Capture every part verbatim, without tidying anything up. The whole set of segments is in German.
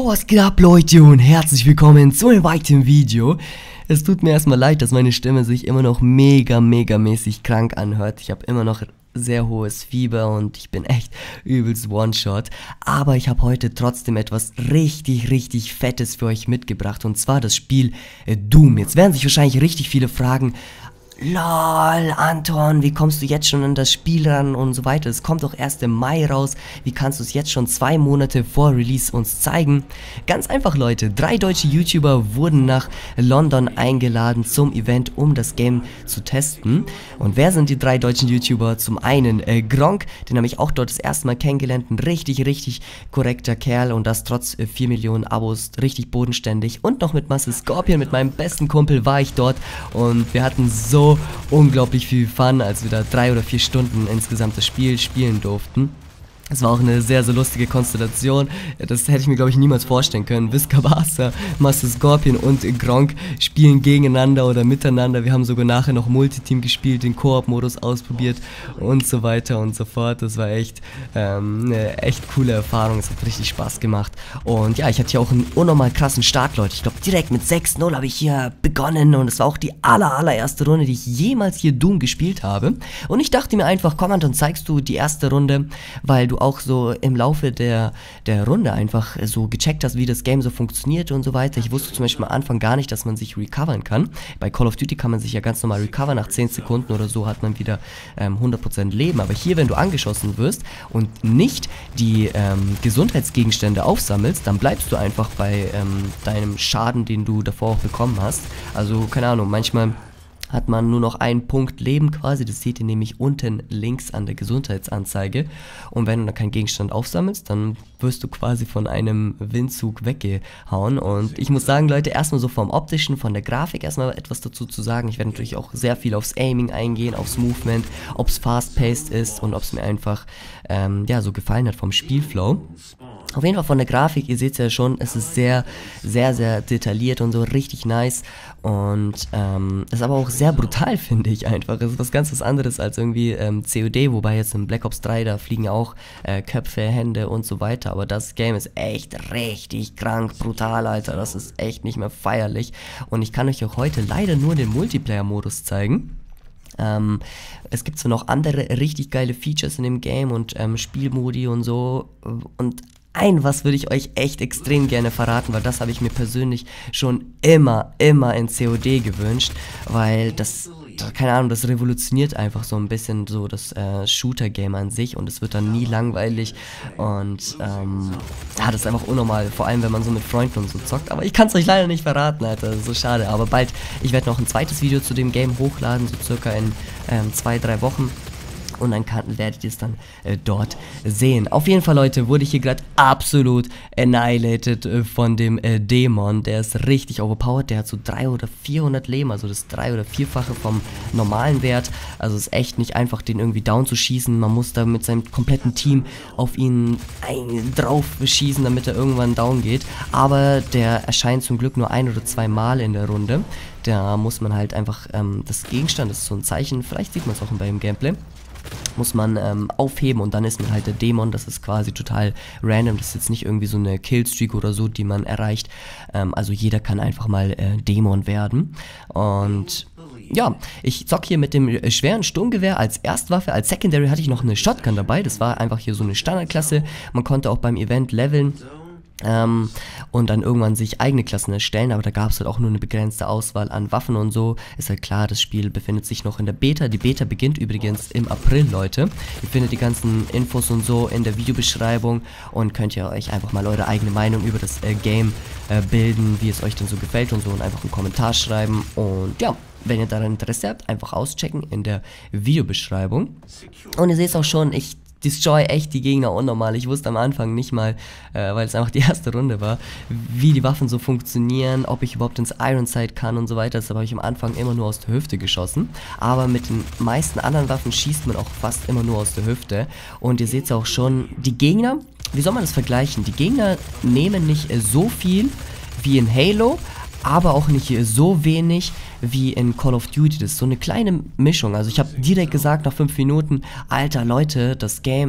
Was geht ab, Leute, und herzlich willkommen zu einem weiteren Video. Es tut mir erstmal leid, dass meine Stimme sich immer noch mega, mega mäßig krank anhört. Ich habe immer noch sehr hohes Fieber und ich bin echt übelst One-Shot. Aber ich habe heute trotzdem etwas richtig, richtig Fettes für euch mitgebracht. Und zwar das Spiel äh, Doom. Jetzt werden sich wahrscheinlich richtig viele fragen: Lol, Anton, wie kommst du jetzt schon an das Spiel ran und so weiter? Es kommt doch erst im Mai raus. Wie kannst du es jetzt schon zwei Monate vor Release uns zeigen? Ganz einfach, Leute. Drei deutsche YouTuber wurden nach London eingeladen zum Event, um das Game zu testen. Und wer sind die drei deutschen YouTuber? Zum einen äh, Gronkh, den habe ich auch dort das erste Mal kennengelernt. Ein richtig, richtig korrekter Kerl und das trotz äh, vier Millionen Abos. Richtig bodenständig. Und noch mit Master Scorpion, mit meinem besten Kumpel, war ich dort. Und wir hatten so unglaublich viel Fun, als wir da drei oder vier Stunden insgesamt das Spiel spielen durften. Es war auch eine sehr, sehr lustige Konstellation. Das hätte ich mir, glaube ich, niemals vorstellen können. Viscabasa, Master Scorpion und Gronkh spielen gegeneinander oder miteinander. Wir haben sogar nachher noch Multiteam gespielt, den Koop-Modus ausprobiert und so weiter und so fort. Das war echt ähm, eine echt coole Erfahrung. Es hat richtig Spaß gemacht. Und ja, ich hatte hier auch einen unnormal krassen Start, Leute. Ich glaube, direkt mit sechs null habe ich hier begonnen. Und es war auch die aller, allererste Runde, die ich jemals hier Doom gespielt habe. Und ich dachte mir einfach, komm Anton, zeigst du die erste Runde, weil du auch so im Laufe der, der Runde einfach so gecheckt hast, wie das Game so funktioniert und so weiter. Ich wusste zum Beispiel am Anfang gar nicht, dass man sich recovern kann. Bei Call of Duty kann man sich ja ganz normal recovern, nach zehn Sekunden oder so hat man wieder ähm, hundert Prozent Leben. Aber hier, wenn du angeschossen wirst und nicht die ähm, Gesundheitsgegenstände aufsammelst, dann bleibst du einfach bei ähm, deinem Schaden, den du davor auch bekommen hast. Also, keine Ahnung, manchmal hat man nur noch einen Punkt Leben quasi, das seht ihr nämlich unten links an der Gesundheitsanzeige. Und wenn du dann keinen Gegenstand aufsammelst, dann wirst du quasi von einem Windzug weggehauen. Und ich muss sagen, Leute, erstmal so vom Optischen, von der Grafik erstmal etwas dazu zu sagen. Ich werde natürlich auch sehr viel aufs Aiming eingehen, aufs Movement, ob es fast-paced ist und ob es mir einfach ähm, ja, so gefallen hat vom Spielflow. Auf jeden Fall von der Grafik, ihr seht es ja schon, es ist sehr, sehr, sehr detailliert und so richtig nice und ähm, ist aber auch sehr brutal, finde ich einfach. Es ist was ganz was anderes als irgendwie ähm, C O D, wobei jetzt in Black Ops drei, da fliegen auch äh, Köpfe, Hände und so weiter, aber das Game ist echt richtig krank, brutal, Alter, das ist echt nicht mehr feierlich und ich kann euch auch heute leider nur den Multiplayer-Modus zeigen. Ähm, es gibt zwar noch andere richtig geile Features in dem Game und ähm, Spielmodi und so und ein was würde ich euch echt extrem gerne verraten, weil das habe ich mir persönlich schon immer, immer in C O D gewünscht, weil das, keine Ahnung, das revolutioniert einfach so ein bisschen so das äh, Shooter-Game an sich und es wird dann nie langweilig und ähm, ja, das ist einfach unnormal, vor allem wenn man so mit Freunden und so zockt, aber ich kann es euch leider nicht verraten, Alter, so schade, aber bald, ich werde noch ein zweites Video zu dem Game hochladen, so circa in ähm, zwei, drei Wochen. Und dann kann, werdet ihr es dann äh, dort sehen. Auf jeden Fall, Leute, wurde ich hier gerade absolut annihilated äh, von dem äh, Dämon. Der ist richtig overpowered. Der hat so dreihundert oder vierhundert Leben, also das drei- oder vierfache vom normalen Wert. Also es ist echt nicht einfach, den irgendwie down zu schießen. Man muss da mit seinem kompletten Team auf ihn ein, drauf schießen, damit er irgendwann down geht. Aber der erscheint zum Glück nur ein oder zwei Mal in der Runde. Da muss man halt einfach, ähm, das Gegenstand ist so ein Zeichen, vielleicht sieht man es auch beim Gameplay, muss man ähm, aufheben und dann ist man halt der Dämon. Das ist quasi total random, das ist jetzt nicht irgendwie so eine Killstreak oder so, die man erreicht, ähm, also jeder kann einfach mal äh, Dämon werden und ja, ich zock hier mit dem äh, schweren Sturmgewehr als Erstwaffe. Als Secondary hatte ich noch eine Shotgun dabei, das war einfach hier so eine Standardklasse, man konnte auch beim Event leveln. Ähm, und dann irgendwann sich eigene Klassen erstellen, aber da gab es halt auch nur eine begrenzte Auswahl an Waffen und so. Ist halt klar, das Spiel befindet sich noch in der Beta. Die Beta beginnt übrigens im April, Leute. Ihr findet die ganzen Infos und so in der Videobeschreibung und könnt ihr euch einfach mal eure eigene Meinung über das äh, Game äh, bilden, wie es euch denn so gefällt und so und einfach einen Kommentar schreiben und ja. Wenn ihr daran Interesse habt, einfach auschecken in der Videobeschreibung. Und ihr seht es auch schon, ich destroy echt die Gegner unnormal. Ich wusste am Anfang nicht mal, äh, weil es einfach die erste Runde war, wie die Waffen so funktionieren, ob ich überhaupt ins Ironside kann und so weiter. Deshalb habe ich am Anfang immer nur aus der Hüfte geschossen. Aber mit den meisten anderen Waffen schießt man auch fast immer nur aus der Hüfte. Und ihr seht es auch schon, die Gegner, wie soll man das vergleichen? Die Gegner nehmen nicht äh, so viel wie in Halo, aber auch nicht so wenig wie in Call of Duty. Das ist so eine kleine Mischung. Also ich habe direkt gesagt nach fünf Minuten, Alter Leute, das Game ist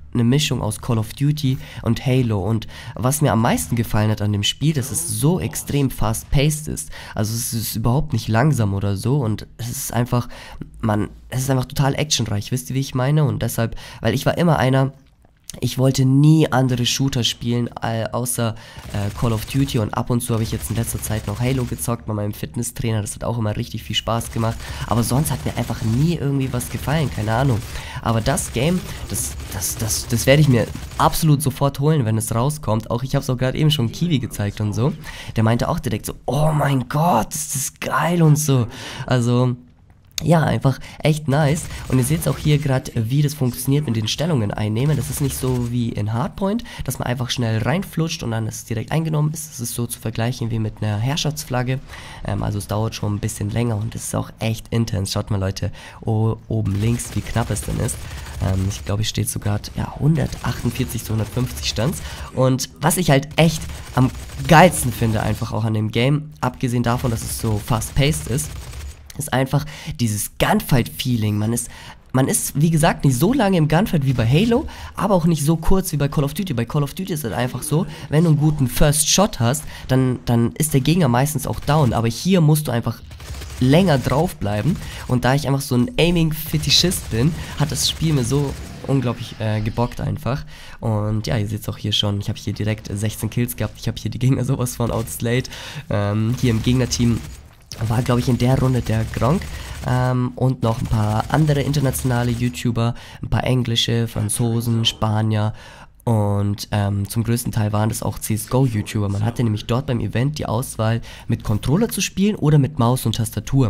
eine Mischung aus Call of Duty und Halo. Und was mir am meisten gefallen hat an dem Spiel, dass es so extrem fast-paced ist. Also es ist überhaupt nicht langsam oder so und es ist einfach, man, es ist einfach total actionreich, wisst ihr, wie ich meine? Und deshalb, weil ich war immer einer, ich wollte nie andere Shooter spielen, äh, außer äh, Call of Duty, und ab und zu habe ich jetzt in letzter Zeit noch Halo gezockt bei meinem Fitnesstrainer, das hat auch immer richtig viel Spaß gemacht, aber sonst hat mir einfach nie irgendwie was gefallen, keine Ahnung. Aber das Game, das, das, das, das werde ich mir absolut sofort holen, wenn es rauskommt. Auch ich habe es auch gerade eben schon Kiwi gezeigt und so, der meinte auch direkt so, oh mein Gott, ist das geil und so, also... Ja, einfach echt nice. Und ihr seht auch hier gerade, wie das funktioniert mit den Stellungen einnehmen. Das ist nicht so wie in Hardpoint, dass man einfach schnell reinflutscht und dann ist es direkt eingenommen ist. Das ist so zu vergleichen wie mit einer Herrschaftsflagge. Ähm, also es dauert schon ein bisschen länger und es ist auch echt intens. Schaut mal Leute, oh, oben links, wie knapp es denn ist. Ähm, ich glaube, es steht sogar ja, hundertachtundvierzig zu hundertfünfzig stand's. Und was ich halt echt am geilsten finde einfach auch an dem Game, abgesehen davon, dass es so fast-paced ist, ist einfach dieses Gunfight-Feeling. Man ist, man ist, wie gesagt, nicht so lange im Gunfight wie bei Halo, aber auch nicht so kurz wie bei Call of Duty. Bei Call of Duty ist es einfach so, wenn du einen guten First Shot hast, dann, dann ist der Gegner meistens auch down. Aber hier musst du einfach länger draufbleiben. Und da ich einfach so ein Aiming-Fetischist bin, hat das Spiel mir so unglaublich äh, gebockt einfach. Und ja, ihr seht es auch hier schon, ich habe hier direkt sechzehn Kills gehabt. Ich habe hier die Gegner sowas von outslayed. Ähm, hier im Gegnerteam war, glaube ich, in der Runde der Gronk ähm, und noch ein paar andere internationale YouTuber, ein paar englische, Franzosen, Spanier und ähm, zum größten Teil waren das auch C S G O-YouTuber. Man hatte nämlich dort beim Event die Auswahl, mit Controller zu spielen oder mit Maus und Tastatur.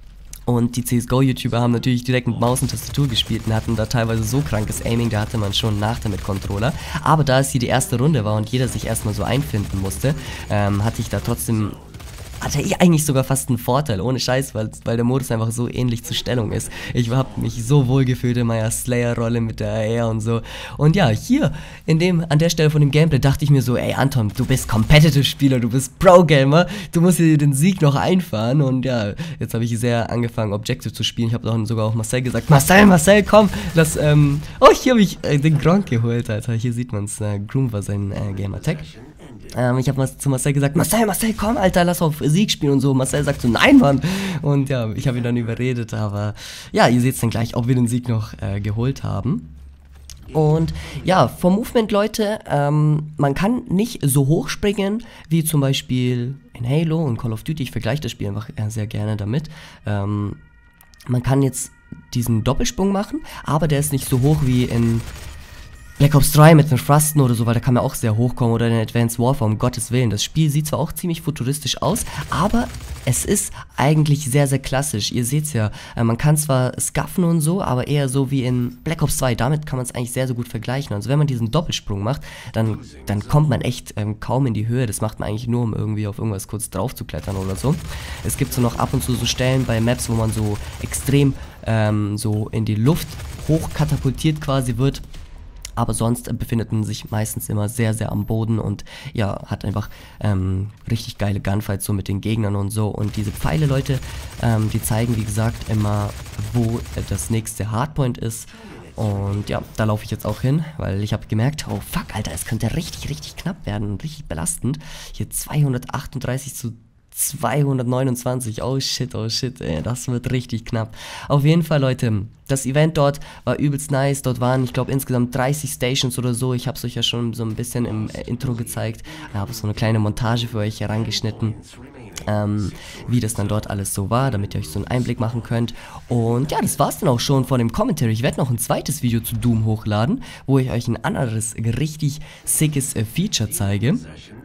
Und die C S G O-YouTuber haben natürlich direkt mit Maus und Tastatur gespielt und hatten da teilweise so krankes Aiming, da hatte man schon einen Nachteil mit Controller. Aber da es hier die erste Runde war und jeder sich erstmal so einfinden musste, ähm, hatte ich da trotzdem... hatte ich eigentlich sogar fast einen Vorteil, ohne Scheiß, weil, weil der Modus einfach so ähnlich zur Stellung ist. Ich habe mich so wohl gefühlt in meiner Slayer-Rolle mit der A R und so. Und ja, hier, in dem, an der Stelle von dem Gameplay dachte ich mir so, ey Anton, du bist Competitive-Spieler, du bist Pro-Gamer, du musst dir den Sieg noch einfahren. Und ja, jetzt habe ich sehr angefangen, Objective zu spielen. Ich habe dann sogar auch Marcel gesagt, Marcel, Marcel, komm, lass, ähm, oh, hier habe ich äh, den Gronk geholt, Alter. Hier sieht man es, äh, Groom war sein äh, Gamer-Tag. Ähm, ich habe zu Marcel gesagt, Marcel, Marcel, komm, Alter, lass auf Sieg spielen und so. Marcel sagt so, nein, Mann. Und ja, ich habe ihn dann überredet, aber ja, ihr seht es dann gleich, ob wir den Sieg noch äh, geholt haben. Und ja, vom Movement, Leute, ähm, man kann nicht so hoch springen, wie zum Beispiel in Halo und Call of Duty. Ich vergleiche das Spiel einfach äh, sehr gerne damit. Ähm, man kann jetzt diesen Doppelsprung machen, aber der ist nicht so hoch wie in Black Ops drei mit den Thrusten oder so, weil da kann man auch sehr hochkommen, oder in Advanced Warfare, um Gottes Willen. Das Spiel sieht zwar auch ziemlich futuristisch aus, aber es ist eigentlich sehr, sehr klassisch. Ihr seht's ja, äh, man kann zwar scuffen und so, aber eher so wie in Black Ops zwei. Damit kann man es eigentlich sehr, sehr gut vergleichen. Also wenn man diesen Doppelsprung macht, dann, dann kommt man echt ähm, kaum in die Höhe. Das macht man eigentlich nur, um irgendwie auf irgendwas kurz drauf zu klettern oder so. Es gibt so noch ab und zu so Stellen bei Maps, wo man so extrem ähm, so in die Luft hochkatapultiert quasi wird. Aber sonst befindet man sich meistens immer sehr, sehr am Boden und ja, hat einfach ähm, richtig geile Gunfights so mit den Gegnern und so. Und diese Pfeile, Leute, ähm, die zeigen, wie gesagt, immer, wo das nächste Hardpoint ist. Und ja, da laufe ich jetzt auch hin, weil ich habe gemerkt, oh fuck, Alter, es könnte richtig, richtig knapp werden und richtig belastend. Hier zweihundertachtunddreißig zu zweihundertneunundzwanzig, oh shit, oh shit, ey, das wird richtig knapp. Auf jeden Fall, Leute, das Event dort war übelst nice, dort waren, ich glaube, insgesamt dreißig Stations oder so, ich habe es euch ja schon so ein bisschen im äh, Intro gezeigt, ich habe so eine kleine Montage für euch herangeschnitten, ähm, wie das dann dort alles so war, damit ihr euch so einen Einblick machen könnt. Und ja, das war's dann auch schon von dem Commentary. Ich werde noch ein zweites Video zu Doom hochladen, wo ich euch ein anderes, richtig sickes äh, Feature zeige,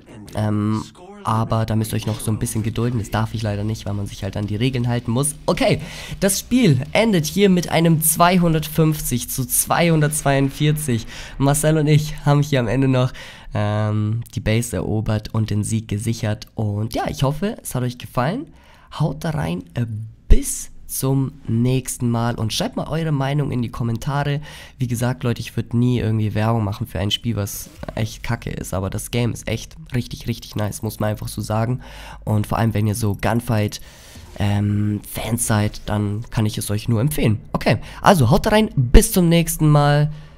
ähm, aber da müsst ihr euch noch so ein bisschen gedulden, das darf ich leider nicht, weil man sich halt an die Regeln halten muss. Okay, das Spiel endet hier mit einem zweihundertfünfzig zu zweihundertzweiundvierzig. Marcel und ich haben hier am Ende noch ähm, die Base erobert und den Sieg gesichert. Und ja, ich hoffe, es hat euch gefallen. Haut da rein, äh, bis zum nächsten Mal und schreibt mal eure Meinung in die Kommentare. Wie gesagt, Leute, ich würde nie irgendwie Werbung machen für ein Spiel, was echt kacke ist, aber das Game ist echt richtig, richtig nice, muss man einfach so sagen. Und vor allem, wenn ihr so Gunfight ähm, Fans seid, dann kann ich es euch nur empfehlen. Okay, also haut rein, bis zum nächsten Mal.